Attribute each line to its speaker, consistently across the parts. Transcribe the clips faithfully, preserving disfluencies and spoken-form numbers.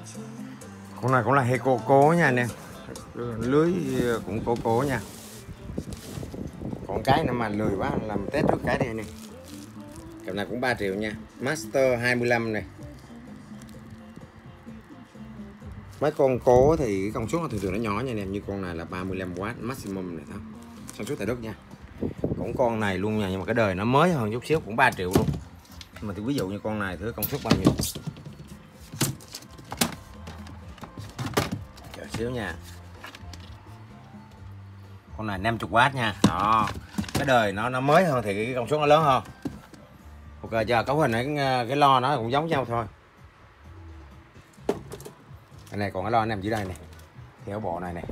Speaker 1: Con này cũng là hay cô cố nha anh em. Lưới cũng cố cố nha. Còn cái nữa mà lười quá làm test trước cái này nè. Cặp này cũng ba triệu nha. Master hai mươi lăm này. Mấy con cố thì cái công suất thường thường nó nhỏ nha anh em, như con này là ba mươi lăm oát maximum này thôi. Sản xuất tại Đức nha. Cũng con này luôn nha, nhưng mà cái đời nó mới hơn chút xíu, cũng ba triệu luôn. Mà thì ví dụ như con này thử công suất bao nhiêu. Chờ xíu nha. Con này năm mươi oát nha. Đó. Cái đời nó nó mới hơn thì cái công suất nó lớn hơn. Ok chưa? Cấu hình cái cái lo nó cũng giống nhau thôi. Cái này còn cái lo nằm dưới đây này, theo bộ này này.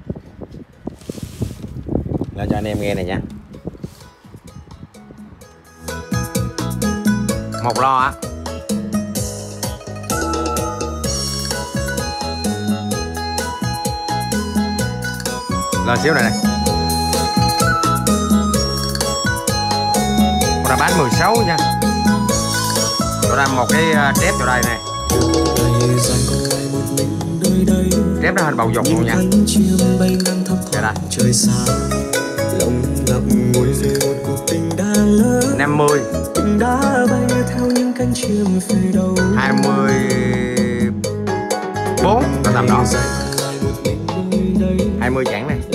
Speaker 1: Lên cho anh em nghe này nha. Một lo á. Lên xíu này này. Con này bán mười sáu nha. Cho ra một cái trép vào đây này. Trép nó hình bầu dục luôn nha. Đây đây. năm mươi. hai mươi bốn tầm đó. hai mươi chẳng này.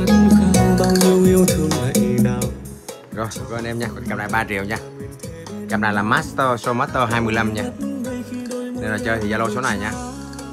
Speaker 1: Rồi, rồi anh em nha, cặp này ba triệu nha. Cặp này là Master, Show Master hai mươi lăm nha. Nên là chơi thì Zalo số này nha.